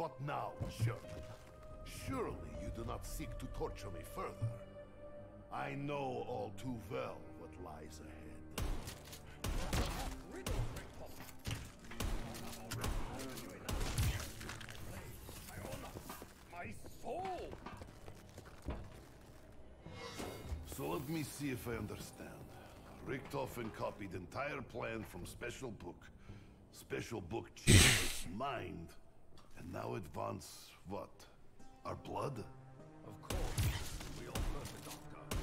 What now, Sherman? Surely you do not seek to torture me further. I know all too well what lies ahead. My soul! So let me see if I understand. Richtofen copied entire plan from Special Book. Special Book changed its mind. And now it wants what? Our blood? Of course. We all heard the doctor.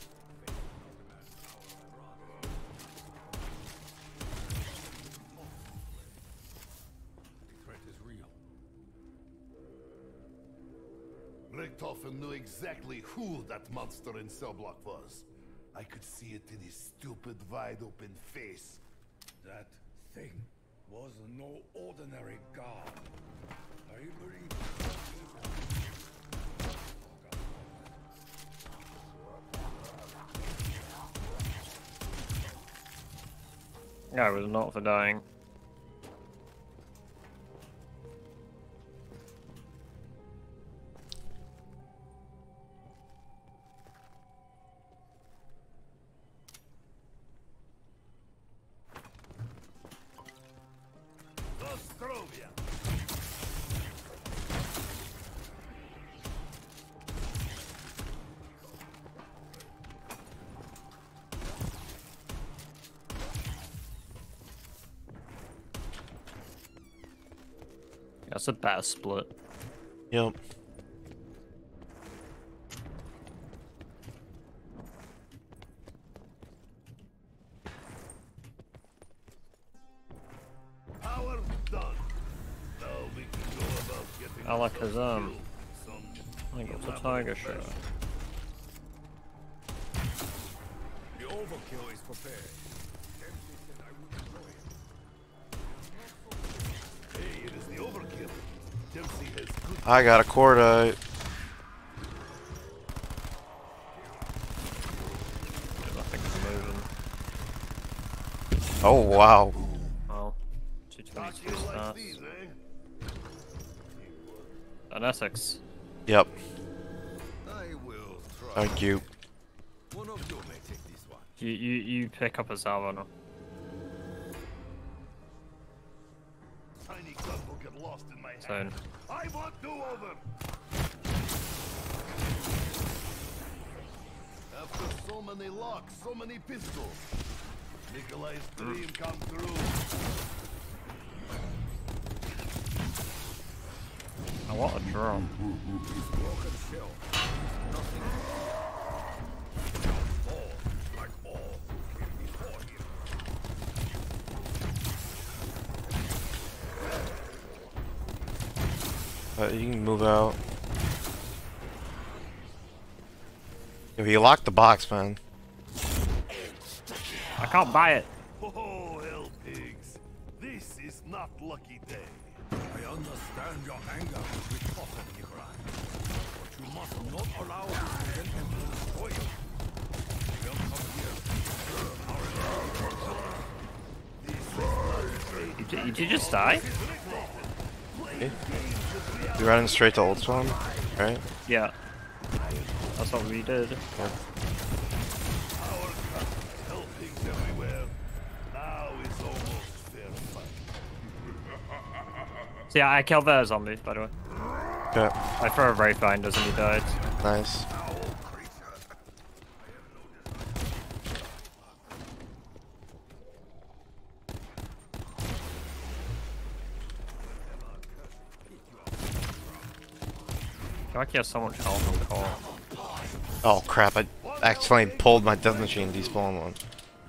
The threat is real. Richtofen knew exactly who that monster in cell block was. I could see it in his stupid, wide-open face. That thing was no ordinary god. I believe. I was not for dying. Nostrovia! That's a bad split. Yep. Power done. Now we can go about getting I like his some I think it's a tiger shot. The overkill is prepared. Hey, it is the overkill. Dempsey has good. I got a cordite. Nothing's moving. Oh wow. Well, 222 Like starts. these, eh? An Essex. Yep. I will try. Thank you. One of you may take this one. You pick up a salvo now. Tiny gun will get lost in my So hand. I want do-over! After so many locks, so many pistols. Nikolai's dream come true. I want a drop. Broken shell. Nothing. Fall like all who came before him. You can move out. If you lock the box, man. I can't buy it. Oh, hell pigs. This is not lucky day. I understand your anger with Potter, Nikolai. But you must not allow this resentment to destroy you. They will come here. Did you just die? Okay. You're running straight to Old Swan, right? Yeah. That's what we did. Yeah. Hell pigs everywhere. Now is almost fair fight. So yeah, I killed their zombie, by the way. Okay. I threw a Wraithbinders and he died. Nice. Like he has so much health on call. Oh crap, I accidentally pulled my death machine despawn one.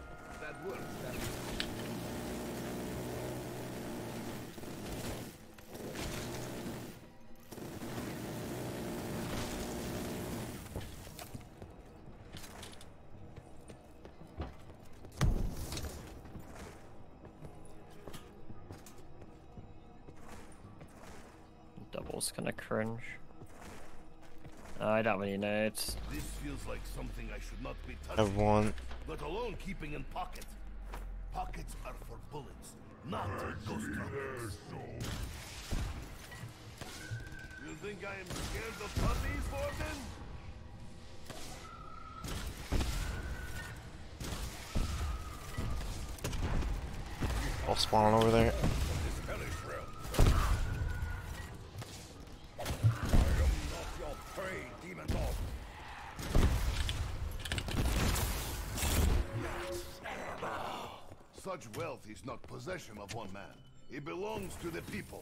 Double's kinda cringe. I don't really know. It's This feels like something I should not be I touching, have one. let alone keeping in pocket. Pockets are for bullets, not ghost droppings. You think I am scared of puppies, Warden? All spawning over there. This hellish realm. I am not your prey, demon dog. Such wealth is not possession of one man. It belongs to the people.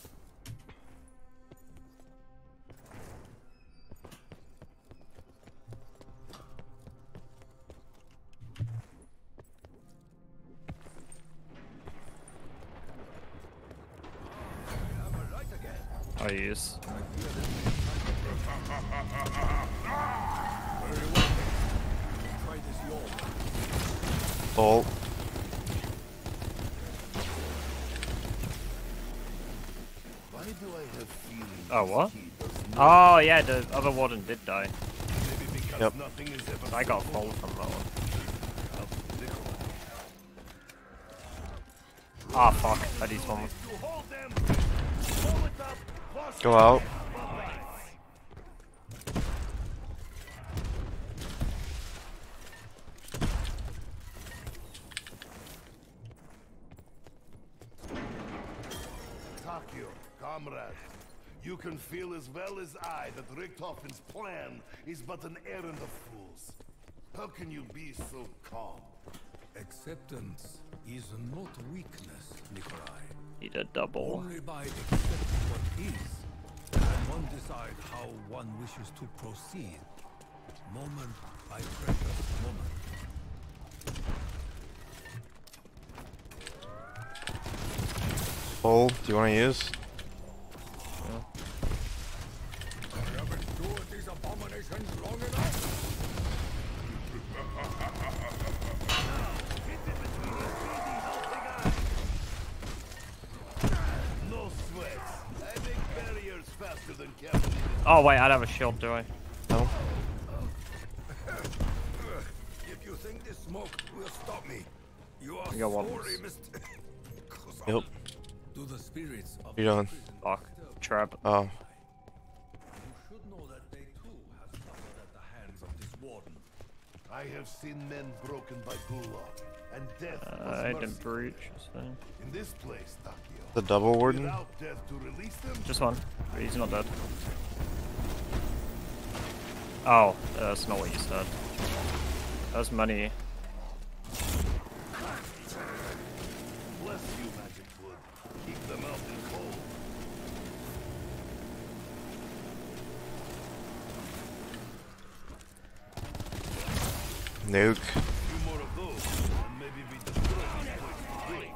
Oh, yes. Try this your Bolt. Why do I have feelings? Oh, what? He does not, Oh, yeah, the other warden did die. maybe because Yep. nothing is ever I got so full from that one. Nikolai. Ah, fuck. I need one. To hold them. Hold it up. Cross Go out. Takio, comrade, you can feel as well as I that Richtofen's plan is but an errand of fools. How can you be so calm? acceptance is not weakness, Nikolai. Need a double. Only by accepting what is can one decide how one wishes to proceed. Moment by precious moment. Bolt. Do you want to use? I have endured these abominations long enough. No sweats. I make barriers faster than Captain. Oh, wait, I don't have a shield, do I? No. If you think this smoke will stop me, you are You got one. sorry, Mr. Yep. Do the spirits of What are you doing? Fuck. Trap. Oh. You should know that they too have suffered at the hands of this warden. I have seen men broken by Gulag, and death was I didn't merciful. breach, so. In this place, Takio, The double warden? without death to release them, Just one. But he's not dead. Oh, that's not what you said. That's money. bless you, Magic Wood. Keep them out in cold. Nuke. Few more of those, and maybe we destroy this place for good.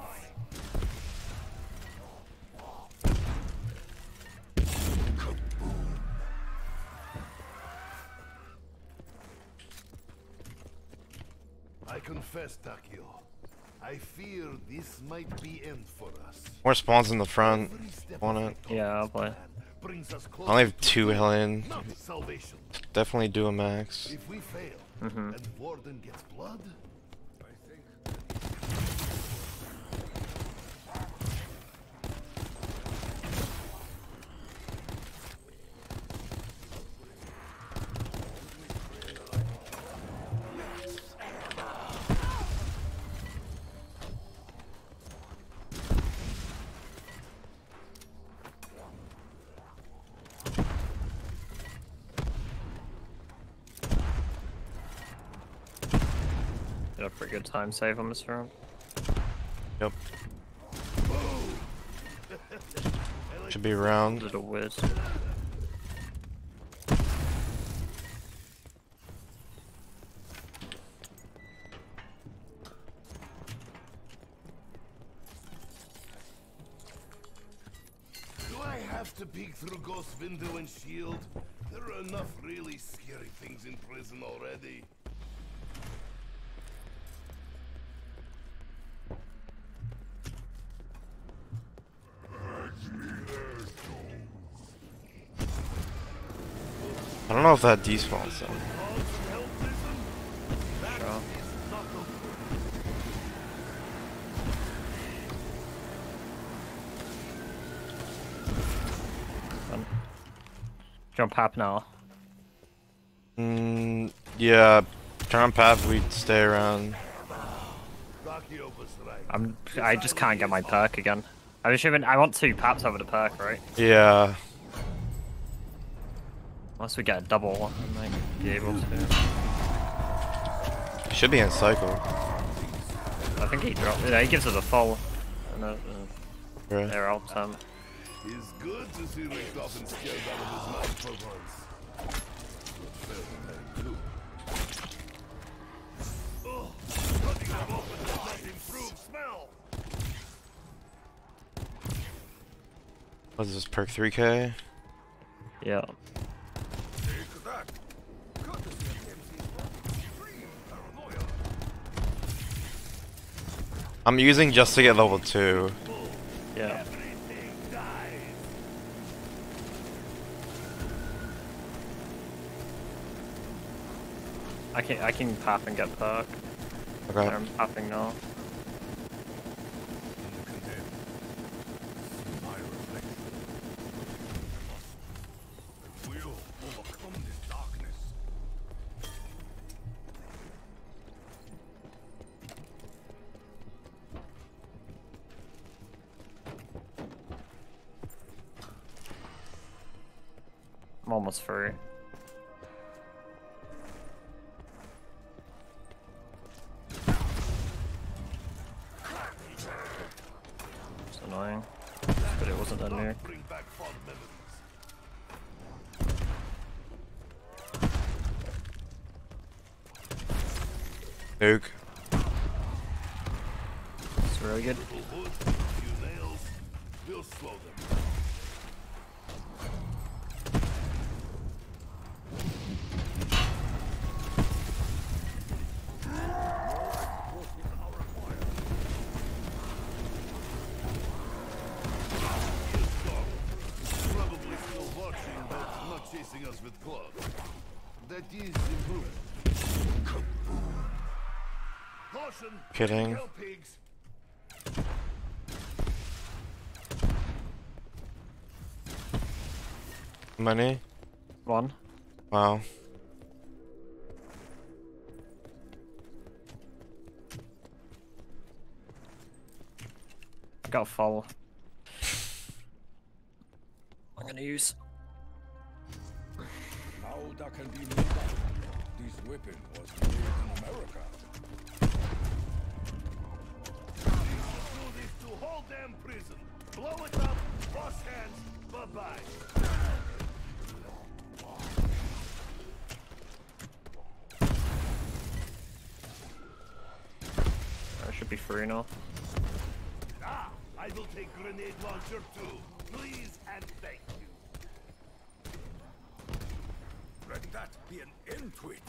I confess, Takio. I fear this might be end for us. More spawns in the front. Every step Want of it? Yeah, I'll play. plan brings us I only have closer to 2 Hellion. not salvation. Definitely do a max. If we fail, and Warden gets blood, I think Did a pretty good time save on this round. Yep. Should be around. Little whiz. do I have to peek through Ghost window and shield? There are enough really scary things in prison already. I don't know if that despawns though. Sure. Done. Jump pap now. Yeah. Turn on path, we stay around. I just can't get my perk again. I'm assuming I want 2 paps over the perk, right? Yeah. Unless we get a double, I might be able to. Should be in cycle. I think he dropped. Yeah, he gives us a full. Right. They're all time. It's good to see Richtofen scared out of his mind for once. Oh, cutting them open does not improve smell. What is this, perk 3k? Yeah. Take that. Courtesy of MC's extreme paranoia. I'm using just to get level 2. Yeah. Everything dies. I can pap and get perk. Okay. I'm papping now. Condemned. See my reflection. We'll overcome this darkness. I'm almost free. It's annoying, but it wasn't a nuke. Bring back fond memories. Nuke. It's really good. Little wood, a few nails. We'll slow them. Probably still watching, but not chasing us with clubs. That is improved. Caution! Kidding. Hell pigs! Money? 1. Wow. I got a full. I'm gonna use. Now that can be made up. This weapon was made in America. Do this to whole damn prison. Blow it up, wash hands, bye-bye. I should be free now. Ah, I will take grenade launcher too. Please and thank you. Let that be an end to it.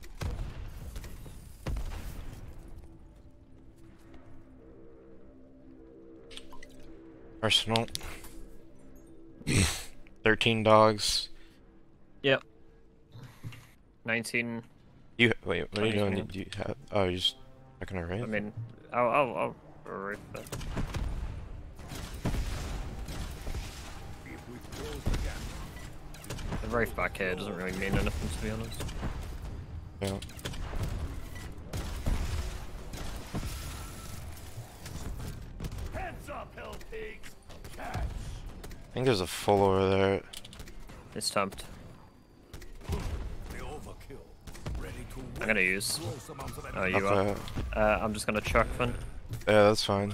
Arsenal. 13 dogs. Yep. 19. You wait, what are you doing? 22. You have, oh, you're just not gonna raid? I mean, I'll rape it. If we close the gap, The Wraith back here doesn't really mean anything, to be honest. Yeah. Heads up, hell pigs! Catch! I think there's a full over there. It's temped. the overkill. Ready to I'm gonna use. gross amounts of Oh, energy. you are. Okay. I'm just gonna chuck then. Yeah, that's fine.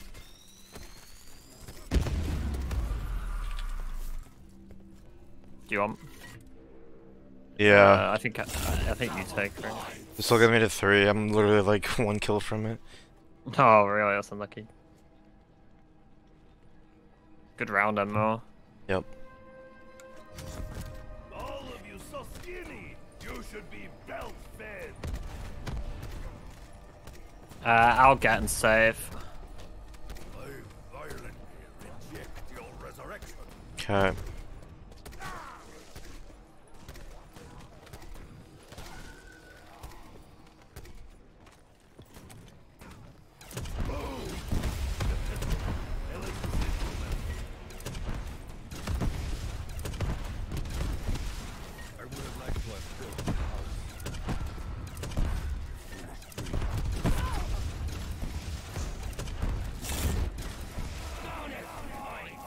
Do you want? Yeah. I think you take. Right? This will get me to 3. I'm literally like 1 kill from it. Oh, really? That's unlucky. Good round, Mo. Yep. All of you so skinny! You should be belt fed! I'll get and save. I violently reject your resurrection. Okay.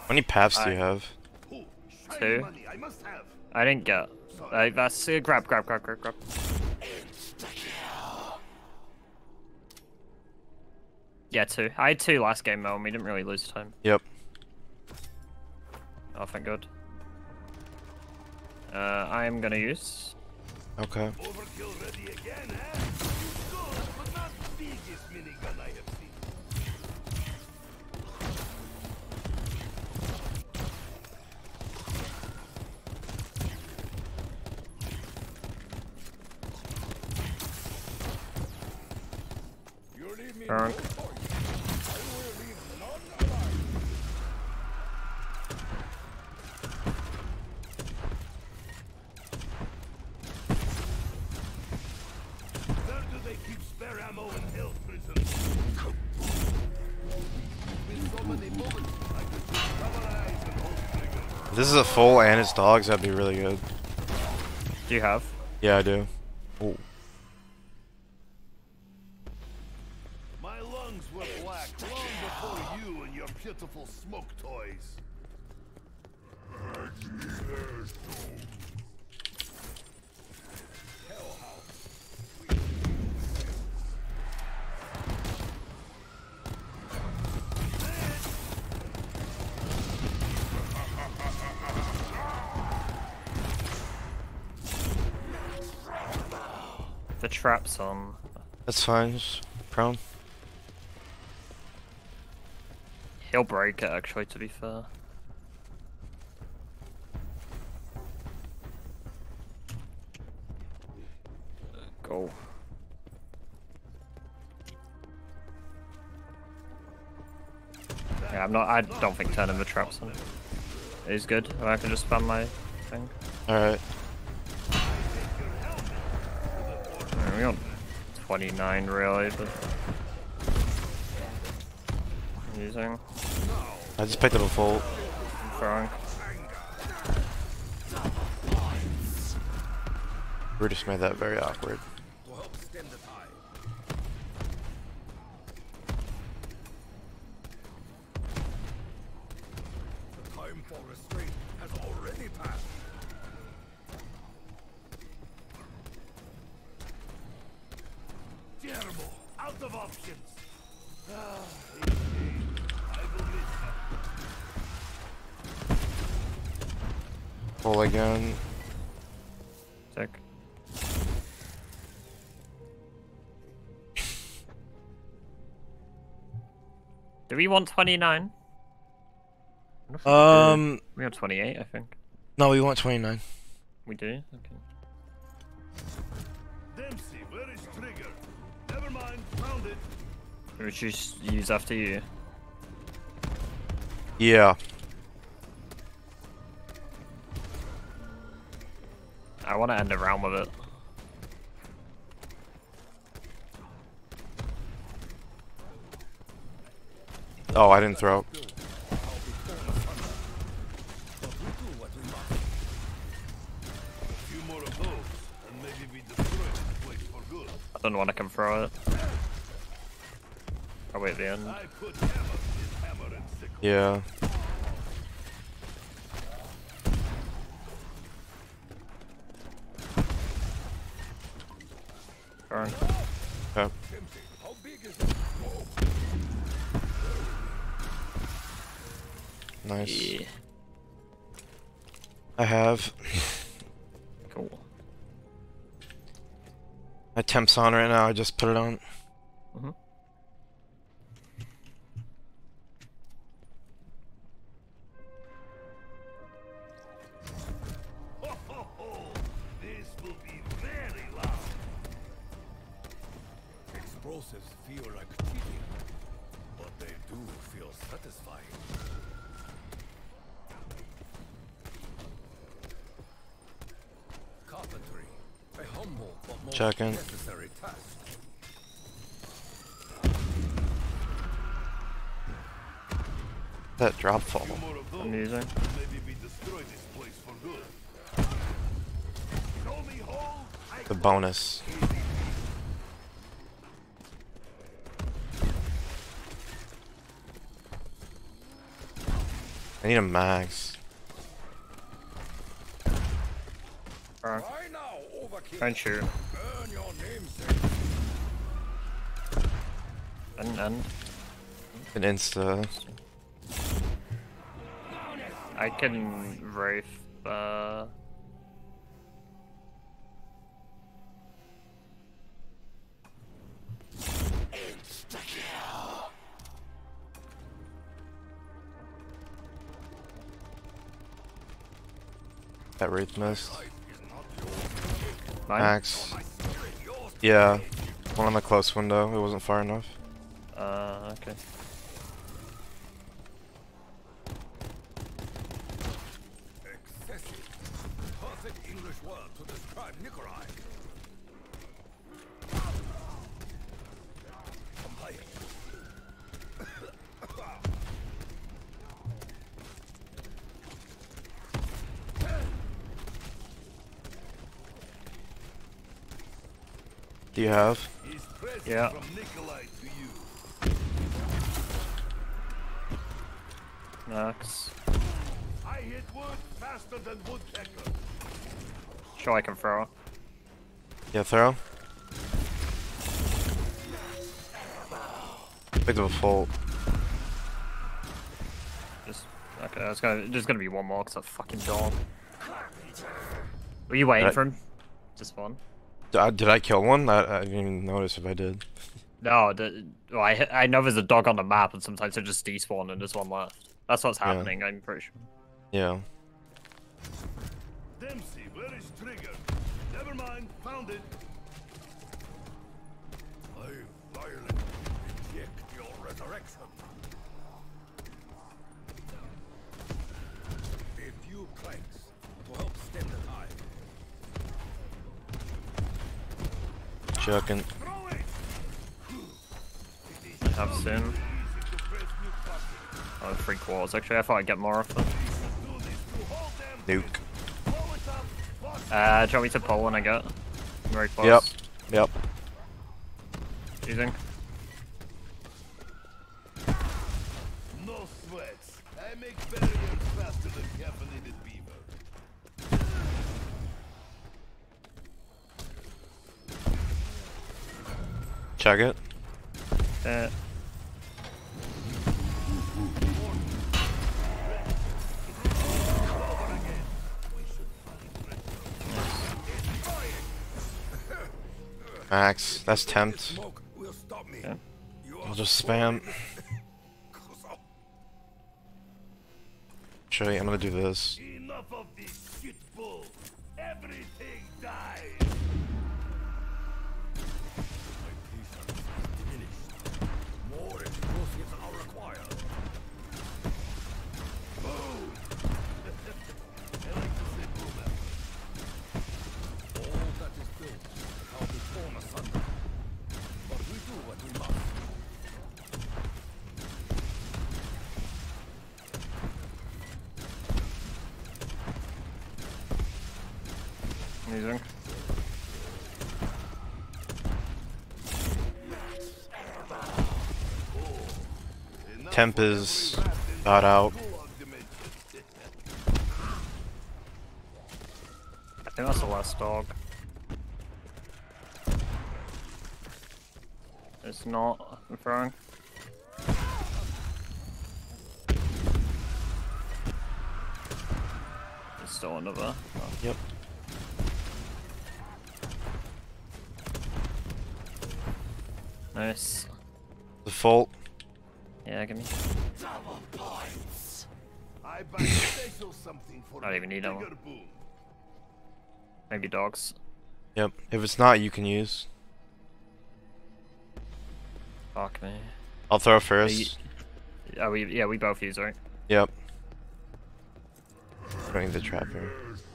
How many paths do you have? Oh, shiny 2. money I must have. I didn't get. That's grab. Yeah, 2. I had 2 last game though, and we didn't really lose time. Yep. Oh, thank God. I am gonna use. Okay. Overkill ready again, eh? Good, but not the biggest minigun I have seen. You leave me Drunk. no choice. I will leave none alive. Where do they keep spare ammo in hell prison? Been so many moments I could just cover eyes and hold trigger. If this is a full and it's dogs, that'd be really good. Do you have? Yeah, I do. Ooh. My lungs were black long before you and your pitiful smoke toys. The trap's on. That's fine. Just prone. He'll break it actually, to be fair. Go. Yeah, I don't think turning the traps on is good. I can just spam my thing. Alright. We got 29 really, but using I just picked up a full. throwing. Brutus made that very awkward. To help stem the tide. The time for restraint has already passed. Terrible. Out of options. Ah, indeed. I will miss her. Full again. Sick. Do we want 29? We want 28, I think. No, we want 29. We do? Okay. Dempsey, where is Trigger? Never mind, found it. We should just use after you. Yeah. I want to end the round with it. Oh, I didn't throw. But we do what we must. A few more of those, and maybe we destroy this place for good. I don't want to come throw it. Probably at the end. I put hammer in hammer and sickle. Yeah. Burn. Okay. Dempsey, how big is it? Nice. Yeah. I have. Cool. My temp's on right now. I just put it on. Mm-hmm. Ho, ho, ho. This will be very loud. Explosives feel like cheating, but they do feel satisfying. Carpentry, a humble but most Checking. necessary task. That drop fall. Few more of those, I'm using. and maybe we destroy this place for good. Show me hole, I The bonus. I need a max. Alright. Why now, overkill? Try and shoot. Burn your namesake. And An insta. I can Wraith, That wraith missed. mine? Max. Yeah. One on the close window. It wasn't far enough. Okay. Excessive. Perfect English word to describe Nikolai. Complain. Do you have? His present Yeah. from Nikolai to you. Max. I hit wood faster than woodpecker. Sure, I can throw. Yeah, throw. Picked up a fault. Just okay. There's gonna be one more because that fucking dog. Were you waiting for him? Just one. Did I kill one? I didn't even notice if I did. No, well, I know there's a dog on the map, and sometimes they just despawn and there's one left. That's what's happening. I'm pretty sure. Yeah. Dempsey, where is Trigger? Never mind, found it. I violently reject your resurrection. A few clanks to help stem the tide. Chucking. Throw it! Have soon. Easy to press new pocket. Oh, 3/4 actually. I thought I'd get more of them. Do this to hold them. Nuke. Blow it up. Box Do you want me to pull when I get? I'm very close. Yep. Yep. Using. no sweats. I make barriers faster than caffeinated beaver. Check it. Max. That's tempt. Smoke will stop me. Yeah. You I'll are just spam. so Show you. I'm gonna do this. Enough of this shit bull. Everything dies. diminished. More explosives are required. Boom. I like to say boom after. All that is built shall be torn asunder. But we do what we must. Using. Temp is about out. I think that's the last dog. It's not. I'm throwing. There's still another. Oh. Yep. Nice. Default. Yeah, give me. I buy special something for Not even need that bigger one. boom. Maybe dogs. Yep. If it's not, you can use. Fuck me. I'll throw first. Oh, we both use, right? Yep. Throwing the trapper.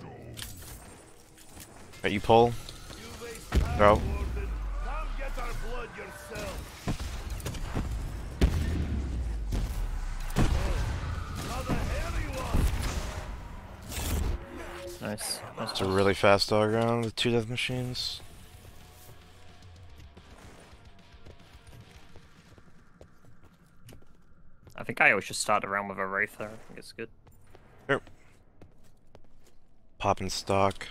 Right, you pull. You waste time, Throw. Warden. Come get our blood yourself. Another hairy one. Nice. Nice. It's a really fast dog round with 2 death machines. I think I always just start around with a Wraith there. I think it's good. Here. Popping stock.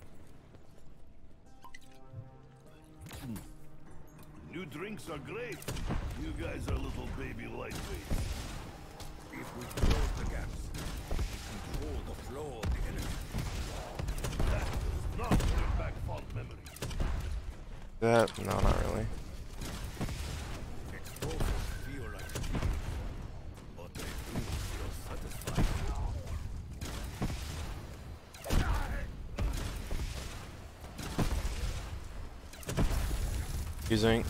New drinks are great. You guys are little baby lightweights. If we close the gaps, we control the flow of the enemy. That does not bring back fond memories. That? No, not really. Explosives feel like cheese, but they do feel satisfying. Using.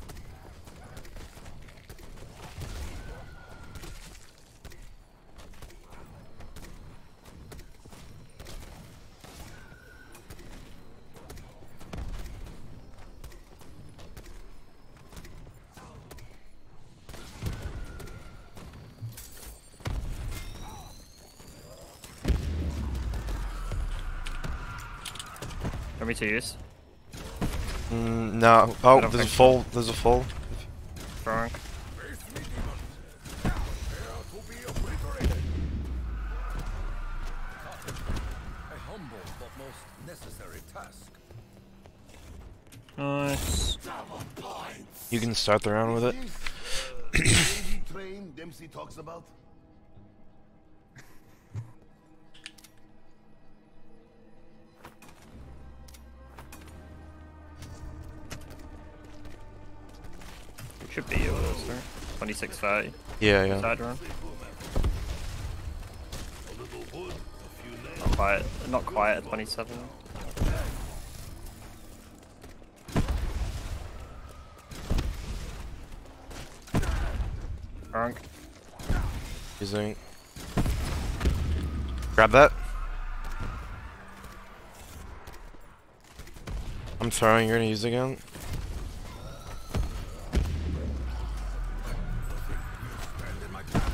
Want me to use? No. Oh, there's a full. There's a full. Wrong. Face me, demons. Prepare to be obliterated. A humble but most necessary task. Nice. You can start the round with it. Baby train Dempsey talks about? Should be yours, right? 2630. Yeah, yeah. Side run. A little wood, a few nails. Not quite at 27. Wrong. Using. Grab that. I'm throwing. You're gonna use again. Stand in my path.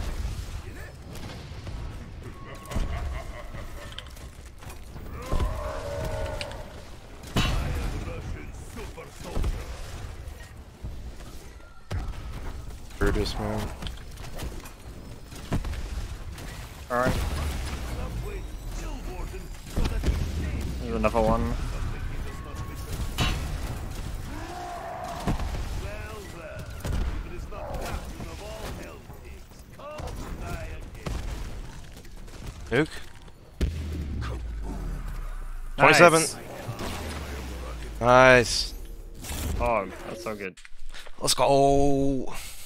Russian super soldier. Brutus, man. Alright. Subway, kill Warden, so that he stays. There's another one. Well, if it is not captain of all hell pigs, come die again. Nuke. 27. Nice. Nice. Oh, that's so good. Let's go.